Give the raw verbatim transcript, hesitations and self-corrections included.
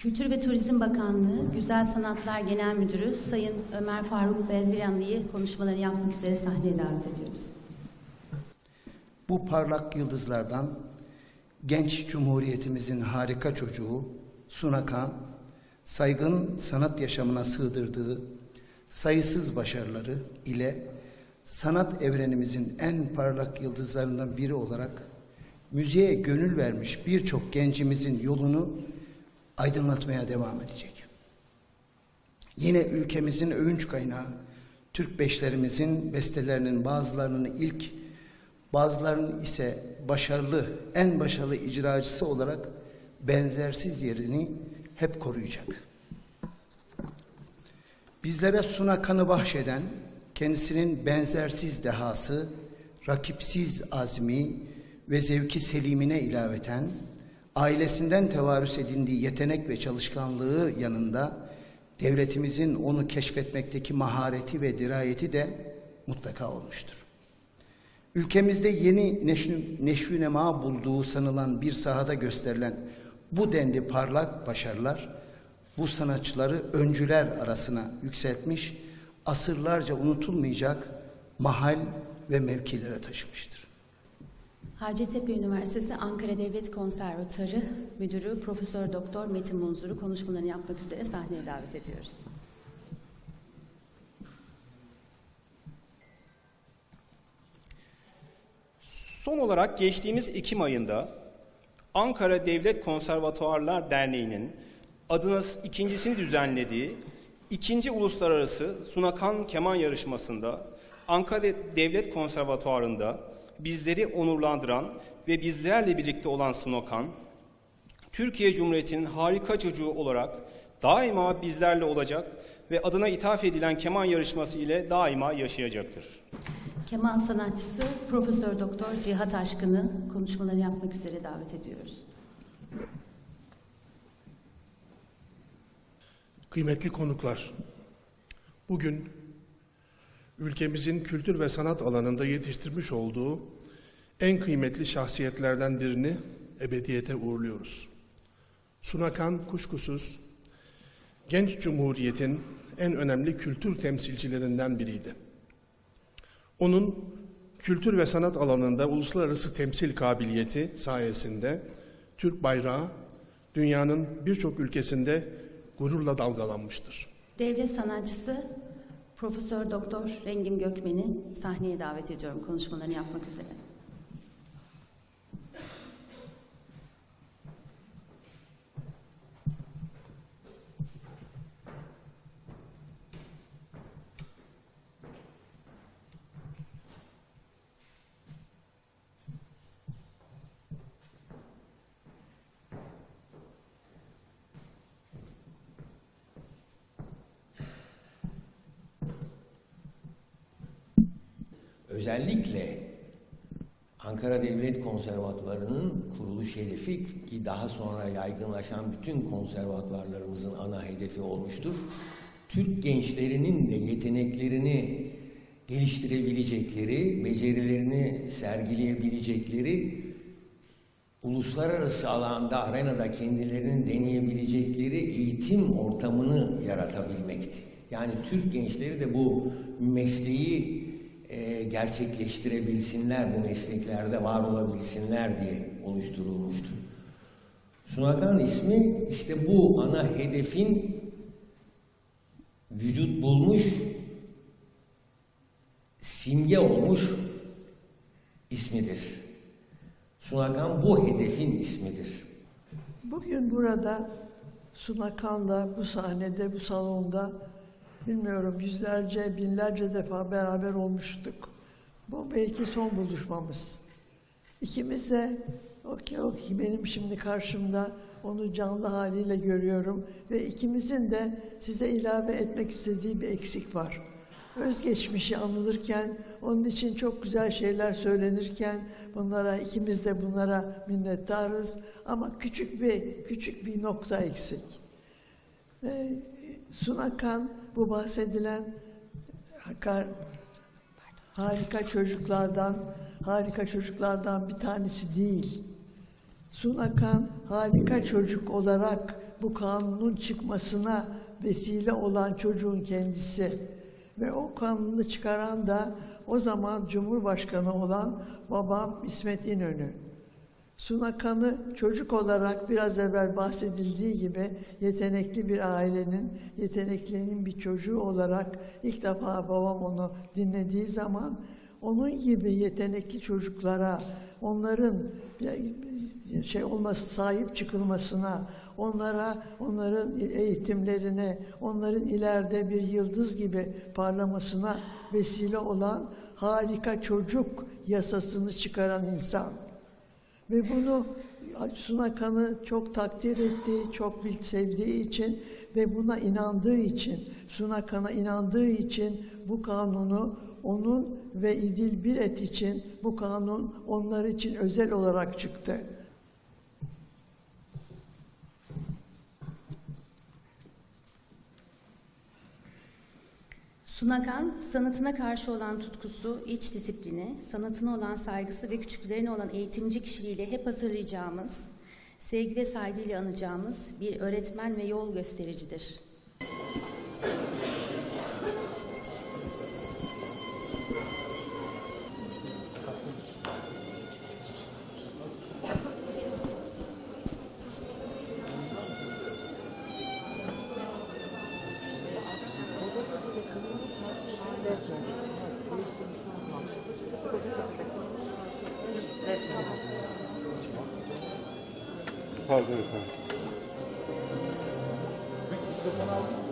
Kültür ve Turizm Bakanlığı Güzel Sanatlar Genel Müdürü Sayın Ömer Faruk Belviranlı'yı konuşmalarını yapmak üzere sahneye davet ediyoruz. Bu parlak yıldızlardan genç Cumhuriyetimizin harika çocuğu Suna Kağan, saygın sanat yaşamına sığdırdığı sayısız başarıları ile sanat evrenimizin en parlak yıldızlarından biri olarak müziğe gönül vermiş birçok gencimizin yolunu aydınlatmaya devam edecek. Yine ülkemizin övünç kaynağı Türk beşlerimizin bestelerinin bazılarının ilk, bazılarının ise başarılı, en başarılı icracısı olarak benzersiz yerini hep koruyacak. Bizlere Suna Kağan'ı bahşeden, kendisinin benzersiz dehası, rakipsiz azmi ve zevki selimine ilaveten, ailesinden tevarüs edindiği yetenek ve çalışkanlığı yanında devletimizin onu keşfetmekteki mahareti ve dirayeti de mutlaka olmuştur. Ülkemizde yeni neşvü, neşvünema bulduğu sanılan bir sahada gösterilen bu denli parlak başarılar, bu sanatçıları öncüler arasına yükseltmiş, asırlarca unutulmayacak mahal ve mevkilere taşımıştır. Hacettepe Üniversitesi Ankara Devlet Konservatuarı Müdürü Profesör Doktor Metin Munzur'u konuşmalarını yapmak üzere sahneye davet ediyoruz. Son olarak geçtiğimiz Ekim ayında Ankara Devlet Konservatuarlar Derneği'nin adına ikincisini düzenlediği ikinci Uluslararası Suna Kağan Keman Yarışması'nda Ankara Devlet Konservatuarı'nda bizleri onurlandıran ve bizlerle birlikte olan Suna Kağan, Türkiye Cumhuriyeti'nin harika çocuğu olarak daima bizlerle olacak ve adına ithaf edilen keman yarışması ile daima yaşayacaktır. Keman sanatçısı Profesör Doktor Cihat Aşkın'ı konuşmalarını yapmak üzere davet ediyoruz. Kıymetli konuklar, bugün ülkemizin kültür ve sanat alanında yetiştirmiş olduğu en kıymetli şahsiyetlerden birini ebediyete uğurluyoruz. Suna Kağan kuşkusuz genç cumhuriyetin en önemli kültür temsilcilerinden biriydi. Onun kültür ve sanat alanında uluslararası temsil kabiliyeti sayesinde Türk bayrağı dünyanın birçok ülkesinde gururla dalgalanmıştır. Devlet sanatçısı Profesör Doktor Rengin Gökmen'i sahneye davet ediyorum konuşmalarını yapmak üzere. Özellikle Ankara Devlet Konservatuvarı'nın kuruluş hedefi ki daha sonra yaygınlaşan bütün konservatuvarlarımızın ana hedefi olmuştur. Türk gençlerinin de yeteneklerini geliştirebilecekleri, becerilerini sergileyebilecekleri, uluslararası alanda, arenada kendilerini deneyebilecekleri eğitim ortamını yaratabilmekti. Yani Türk gençleri de bu mesleği E, gerçekleştirebilsinler, bu mesleklerde var olabilsinler diye oluşturulmuştur. Suna Kağan ismi işte bu ana hedefin vücut bulmuş, simge olmuş ismidir. Suna Kağan bu hedefin ismidir. Bugün burada Suna Kağan'la bu sahnede, bu salonda bilmiyorum yüzlerce, binlerce defa beraber olmuştuk. Bu belki son buluşmamız. İkimiz de o ki, o ki benim şimdi karşımda onu canlı haliyle görüyorum ve ikimizin de size ilave etmek istediği bir eksik var. Özgeçmişi anılırken, onun için çok güzel şeyler söylenirken bunlara, ikimiz de bunlara minnettarız ama küçük bir küçük bir nokta eksik. Ee, Suna Kağan bu bahsedilen harika çocuklardan, harika çocuklardan bir tanesi değil. Suna Kağan harika çocuk olarak bu kanunun çıkmasına vesile olan çocuğun kendisi ve o kanunu çıkaran da o zaman Cumhurbaşkanı olan babam İsmet İnönü. Suna Kan'ı çocuk olarak biraz evvel bahsedildiği gibi yetenekli bir ailenin, yeteneklinin bir çocuğu olarak ilk defa babam onu dinlediği zaman onun gibi yetenekli çocuklara, onların şey olması, sahip çıkılmasına, onlara, onların eğitimlerine, onların ileride bir yıldız gibi parlamasına vesile olan harika çocuk yasasını çıkaran insan. Ve bunu Suna Kan'ı çok takdir ettiği, çok sevdiği için ve buna inandığı için, Suna Kan'a inandığı için bu kanunu onun ve İdil Biret için bu kanun onlar için özel olarak çıktı. Suna Kan, sanatına karşı olan tutkusu, iç disiplini, sanatına olan saygısı ve küçüklerine olan eğitimci kişiliğiyle hep hatırlayacağımız, sevgi ve saygıyla anacağımız bir öğretmen ve yol göstericidir. Pardon efendim.